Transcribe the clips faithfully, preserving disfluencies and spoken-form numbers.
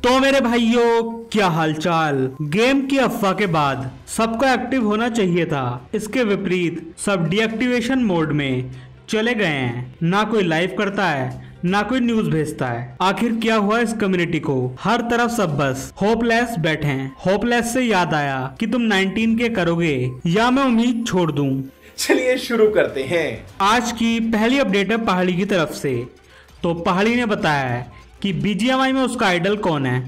तो मेरे भाइयों, क्या हालचाल। गेम की अफवाह के बाद सबको एक्टिव होना चाहिए था, इसके विपरीत सब डीएक्टिवेशन मोड में चले गए हैं। ना कोई लाइव करता है, ना कोई न्यूज भेजता है। आखिर क्या हुआ इस कम्युनिटी को? हर तरफ सब बस होपलेस बैठे हैं। होपलेस से याद आया कि तुम नाइनटीन के करोगे या मैं उम्मीद छोड़ दूं। चलिए शुरू करते हैं। आज की पहली अपडेट है पहाड़ी की तरफ से। तो पहाड़ी ने बताया है कि बीजीएमआई में उसका आइडल कौन है।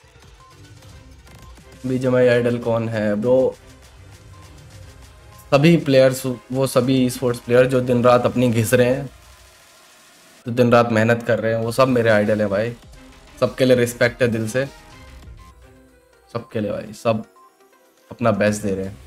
बीजीएमआई आइडल कौन है ब्रो? सभी प्लेयर्स, वो सभी स्पोर्ट्स प्लेयर जो दिन रात अपनी घिस रहे हैं, जो दिन रात मेहनत कर रहे हैं, वो सब मेरे आइडल हैं भाई। सबके लिए रिस्पेक्ट है दिल से, सबके लिए भाई। सब अपना बेस्ट दे रहे हैं।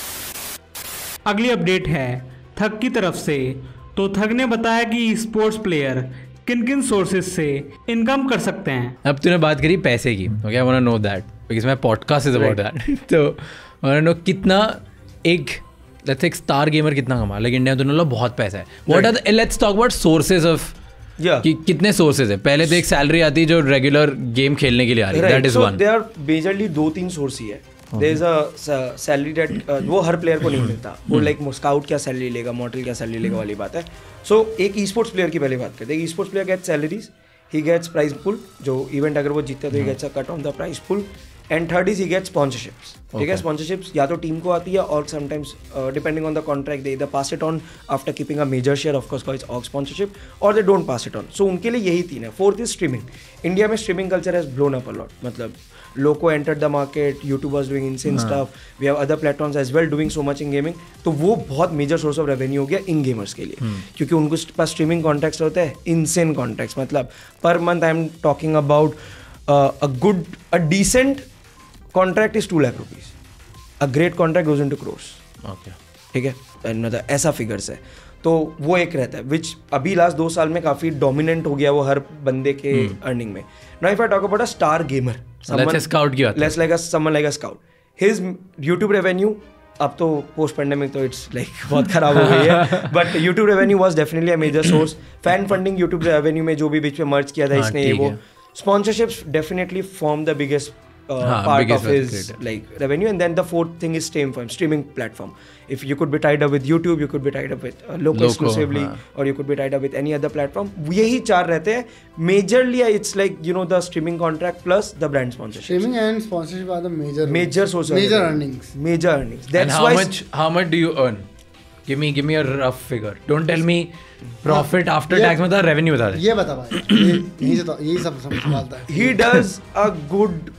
अगली अपडेट है थक की तरफ से। तो थक ने बताया कि स्पोर्ट्स प्लेयर किन किन सोर्सेज से इनकम कर सकते हैं। अब तूने बात करी पैसे की, okay, I want to know that because my podcast is about that. तो आई वांट टू नो कितना एक लेट्स से एक स्टार गेमर कितना कमा, लाइक इंडिया में तो बहुत पैसा है। What are the let's talk about sources of कि कितने सोर्सेज है। पहले तो एक सैलरी आती है जो रेगुलर गेम खेलने के लिए आ रही है, that is one. They are majorly दो तीन सोर्स ही है। There is a salary that वो हर प्लेयर को नहीं मिलता। वो लाइक स्काउट क्या सैलरी लेगा, मॉडल क्या सैलरी लेगा वाली बात है। सो एक ई स्पोर्ट्स प्लेयर की पहले बात करते हैं। Esports player gets salaries, he gets prize pool, जो इवेंट अगर वो जीतता है तो he gets a cut on the prize pool. And third is he gets sponsorships. ठीक है, स्पॉन्सरशिप्स या तो टीम को आती है और sometimes depending on the contract they either pass it on after keeping a major share of course cause of sponsorship और they don't pass it on. So उनके लिए यही तीन है। Fourth is streaming. इंडिया में streaming culture has blown up a lot. मतलब Loco entered the market, YouTubers doing insane stuff, we have other platforms as well doing so much in gaming. तो वो बहुत मेजर सोर्स ऑफ रेवेन्यू हो गया इन gamers के लिए, क्योंकि उनको पास स्ट्रीमिंग कॉन्ट्रैक्ट्स होते हैं, इनसेन कॉन्ट्रैक्ट्स। मतलब per month I am talking about a good a decent contract is two lakh rupees, a great contract goes into crores. Okay, ठीक है, मतलब ऐसा फिगर्स है। तो वो एक रहता है विच अभी लास्ट दो साल में काफी डोमिनेंट हो गया वो हर बंदे के अर्निंग में। Now if I talk about a star gamer, let's say Scout की बात, let's like a someone like a Scout, his YouTube revenue अब तो पोस्ट पेंडेमिक तो इट्स लाइक बहुत खराब हो गई है, but YouTube revenue was definitely a major source. Fan funding YouTube revenue में जो भी बीच में मर्ज किया था इसने, वो sponsorships definitely form the biggest Uh, Haan, part of his creator. like revenue. And then the fourth thing is stream firm, streaming platform. If you could be tied up with YouTube, you could be tied up with uh, Loco, Loco exclusively, haan. or you could be tied up with any other platform. यही चार रहते हैं majorly. It's like you know the streaming contract plus the brand sponsorship. Streaming and sponsorship are the major major source major earnings. Major earnings. That's and how why much how much do you earn? Give me give me a rough figure. Don't tell me profit after tax में था, revenue बता दे। ये बता भाई, यही से यही सब संभालता है। He does a good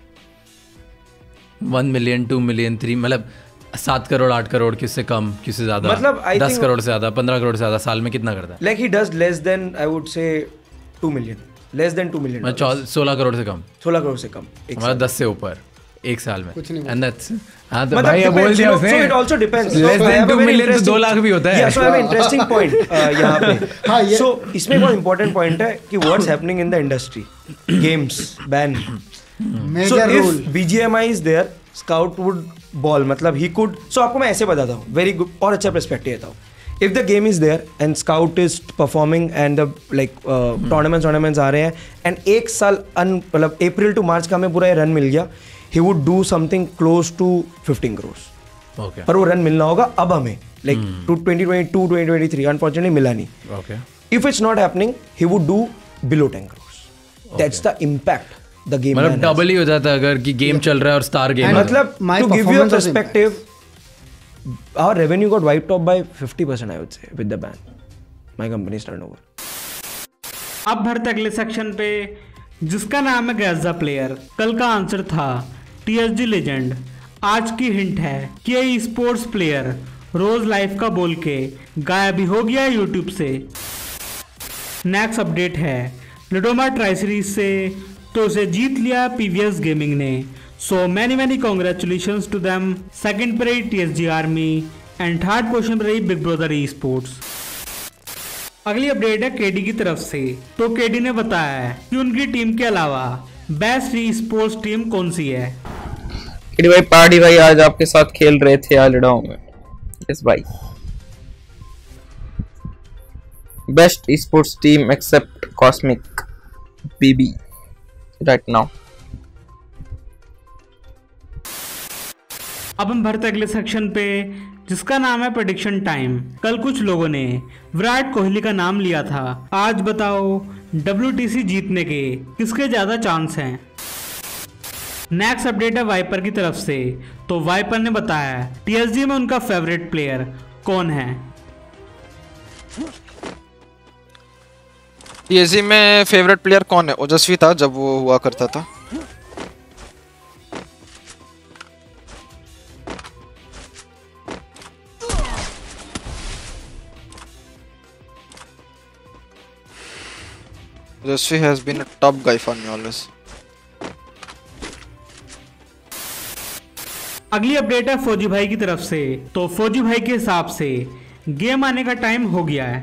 one million two million three मतलब सात करोड़ आठ करोड़, किससे कम किससे ज्यादा, मतलब दस करोड़ से ज्यादा, पंद्रह करोड़ से ज्यादा साल में कितना करता है? Like he does less than I would say two million, less than two million, मतलब सोलह करोड़ से कम, सोलह करोड़ से कम, मतलब दस से ऊपर एक साल में कुछ नहीं। एंड दैट्स हां तो भाई ये बोल दिया उसने। So it also depends, less than two million तो दो लाख भी होता है। या so I have interesting point यहां पे। हां, सो इसमें एक बहुत इंपॉर्टेंट पॉइंट है कि what's happening in the industry, games ban, major rule, BGMI is there, Scout would ball, मतलब ही कुड। सो आपको मैं ऐसे बताता हूँ, वेरी गुड और अच्छा पर्सपेक्टिव देता हूँ। If the game is there and Scout is performing and the like tournaments tournaments आ रहे हैं एंड एक साल अन मतलब अप्रैल टू मार्च का हमें पूरा रन मिल गया, he would do something close to fifteen crore. Okay, पर वो रन मिलना होगा अब हमें, like two twenty twenty two twenty twenty three unfortunately मिला नहीं। Okay, if it's not happening he would do below ten crore. That's the impact the game, मतलब double ही हो जाता है अगर कि गेम चल रहा है और स्टार गेम। मतलब to give you a perspective, our revenue got wiped off by fifty percent I would say with the ban, my company's turnover. अब बढ़ते अगले सेक्शन पे जिसका नाम है गैस द प्लेयर। कल का आंसर था टीएसजी लेजेंड। आज की हिंट है कि ये स्पोर्ट्स प्लेयर रोज लाइफ का बोल के गायब भी हो गया यूट्यूब से। नेक्स्ट अपडेट है लिडोमा ट्राई सीरीज से, तो उसे जीत लिया पीवीएस गेमिंग ने। So many many congratulations to them. Second पर रही TSG army and third position पर रही बिग ब्रदर ई स्पोर्ट्स। अगली अपडेट है केडी की तरफ से। तो केडी ने बताया है कि उनकी टीम के अलावा बेस्ट ई स्पोर्ट्स टीम कौन सी है। केडी भाई, पार्टी भाई आज आपके साथ खेल रहे थे यार लिडोमा में। यस भाई, best esports team except cosmic PB right now अब हम बढ़ते अगले सेक्शन पे, जिसका नाम है प्रेडिक्शन टाइम। कल कुछ लोगों ने विराट कोहली का नाम लिया था, आज बताओ डब्ल्यूटीसी जीतने के किसके ज्यादा चांस हैं। नेक्स्ट अपडेट है वाइपर की तरफ से, तो वाइपर ने बताया टीएसजी में उनका फेवरेट प्लेयर कौन है। टीएसजी में फेवरेट प्लेयर कौन है? ओजस्वी था जब वो हुआ करता था। Oजस्वी has been a top guy for me always. अगली अपडेट है फौजी भाई की तरफ से, तो फौजी भाई के हिसाब से गेम आने का टाइम हो गया है।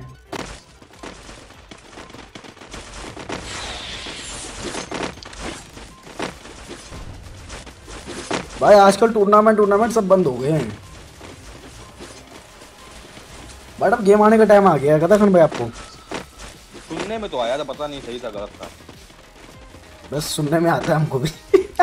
भाई आजकल टूर्नामेंट टूर्नामेंट सब बंद हो गए हैं, बट अब गेम आने का टाइम आ गया है। कथा खन भाई आपको सुनने में तो आया था, पता नहीं सही था गलत था। बस सुनने में आता है हमको भी।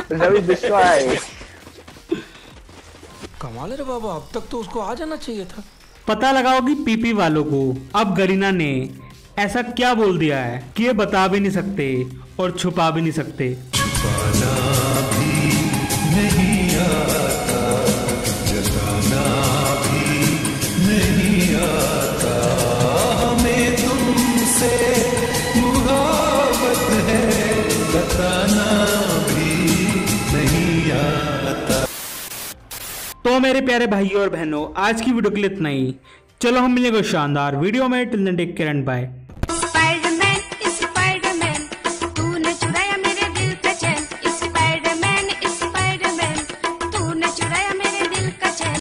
कमाल है रे बाबा, अब तक तो उसको आ जाना चाहिए था। पता लगाओ कि पीपी वालों को अब गरीना ने ऐसा क्या बोल दिया है कि ये बता भी नहीं सकते और छुपा भी नहीं सकते। तो मेरे प्यारे भाइयों और बहनों, आज की वीडियो के लिए इतना ही। चलो हम मिलेंगे शानदार वीडियो में। Till then take care and bye.